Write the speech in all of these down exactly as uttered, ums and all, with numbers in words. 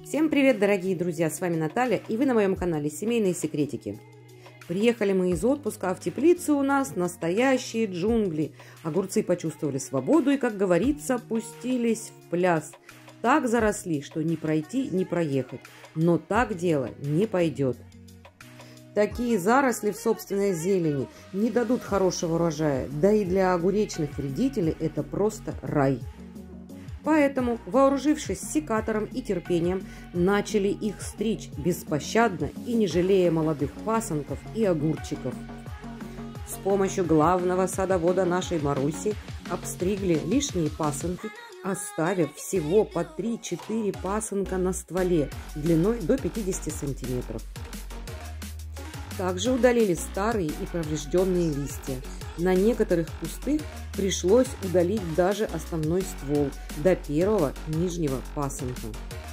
Всем привет, дорогие друзья! С вами Наталья, и вы на моем канале Семейные секретики. Приехали мы из отпуска, а в теплице у нас настоящие джунгли. Огурцы почувствовали свободу и, как говорится, пустились в пляс. Так заросли, что ни пройти, ни проехать. Но так дело не пойдет. Такие заросли в собственной зелени не дадут хорошего урожая, да и для огуречных вредителей это просто рай. Поэтому, вооружившись секатором и терпением, начали их стричь беспощадно и не жалея молодых пасынков и огурчиков. С помощью главного садовода нашей Маруси обстригли лишние пасынки, оставив всего по три-четыре пасынка на стволе длиной до пятидесяти сантиметров. Также удалили старые и поврежденные листья. На некоторых кустах пришлось удалить даже основной ствол до первого нижнего пасынка.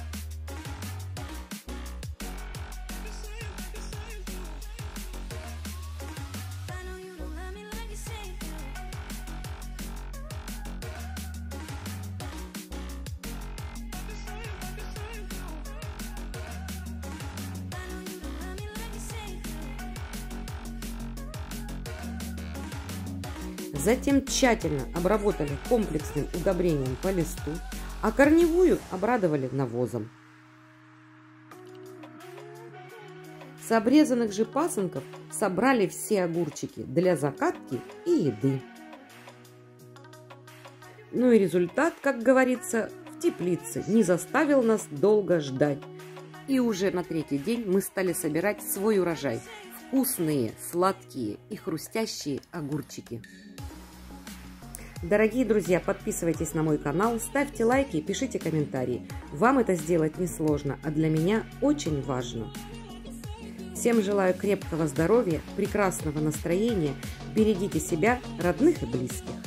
Затем тщательно обработали комплексным удобрением по листу, а корневую обрадовали навозом. С обрезанных же пасынков собрали все огурчики для закатки и еды. Ну и результат, как говорится, в теплице не заставил нас долго ждать. И уже на третий день мы стали собирать свой урожай. Вкусные, сладкие и хрустящие огурчики. Дорогие друзья, подписывайтесь на мой канал, ставьте лайки и пишите комментарии. Вам это сделать несложно, а для меня очень важно. Всем желаю крепкого здоровья, прекрасного настроения, берегите себя, родных и близких.